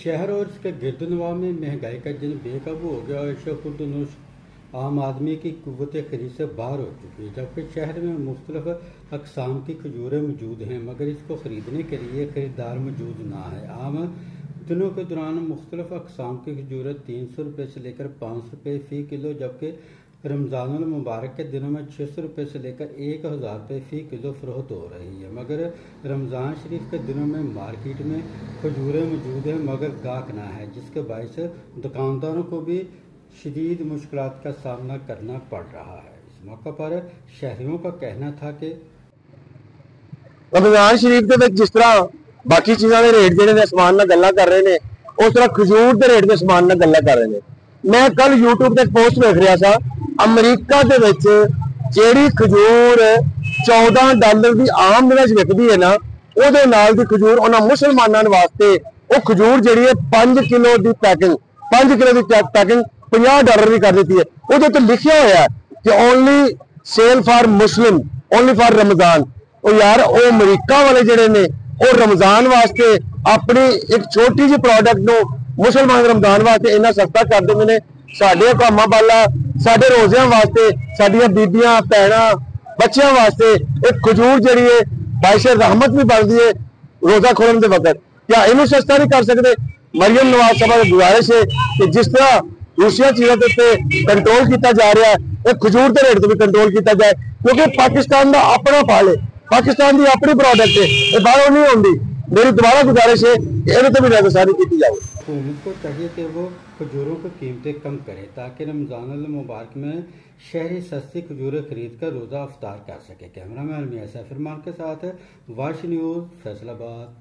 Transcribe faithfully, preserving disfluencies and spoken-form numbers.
शहर और इसके गिरदनवा में महंगाई का दिन बेकाबू हो गया और शकुरदनोश आम आदमी की कुव्वत खरीद से बाहर हो चुकी है। जबकि शहर में मुख्तलिफ अकसाम की खजूरें मौजूद हैं, मगर इसको ख़रीदने के लिए ख़रीदार मौजूद ना है। आम दिनों के दौरान मुख्तलिफ अकसाम की खजूरें तीन सौ रुपये से लेकर पाँच सौ रुपये फ़ी किलो, जबकि रमज़ानुल मुबारक के दिनों में छः सौ रुपये से लेकर एक हज़ार रुपये फ़ी किलो फ़रोख्त हो रही है। मगर रमज़ान शरीफ के दिनों में मार्केट में खजूरें मौजूद हैं मगर गाहक ना है, जिसके बायस दुकानदारों को भी शदीद मुश्किलात का सामना करना पड़ रहा है। इस मौके पर शहरियों का कहना था कि रमज़ान शरीफ के जिस तरह बाकी चीज़ों के रेट जो समान ना गल्लां कर रहे हैं, उस तरह खजूर के रेट के समान ना गल्लां कर रहे हैं। मैं कल यूट्यूब पर पोस्ट देख रहा था, अमरीका के जी खजूर चौदह डॉलर की आम दिन विकती है ना, वो नाल दी खजूर उन्होंने मुसलमानों वास्ते वो खजूर जी है पांच किलो की पैकिंग पांच किलो की पैकिंग पचास डॉलर की कर दी है। वो तो लिखा हुआ है कि ओनली सेल फॉर मुस्लिम, ओनली फॉर रमजान। वो यार वो अमरीका वाले जड़े ने वो रमजान वास्ते अपनी एक छोटी जी प्रोडक्ट को मुसलमान रमजान वास्ते इन्ना सस्ता कर देंगे ने। साडे कामां वाला साडे रोज़ियां वास्ते साडियां बीबियां भैणां बच्चों वास्ते एक खजूर जी है बाइश रहमत भी बनती है रोजा खोलने के वक्त। क्या इन्हू सस्ता नहीं कर सकते? मरियम नवाज साहब की गुजारिश है कि जिस तरह दूसरी चीजों के कंट्रोल किया जा रहा है, खजूर के रेट तो भी कंट्रोल किया जाए, क्योंकि पाकिस्तान का अपना फल है, पाकिस्तान की अपनी प्रोडक्ट है, ये बाहरों नहीं आती। मेरी दोबारा गुजारिश है कि इन्हें तो भी नजरसानी की जाए। हुकूमत को चाहिए कि वो खजूरों की कीमतें कम करे ताकि रमज़ानुल मुबारक में शहरी सस्ती खजूरें खरीद कर रोज़ा अफ्तार कर सके। कैमरा मैन मियां सैफुर मान के साथ वाश न्यूज़ फैसलाबाद।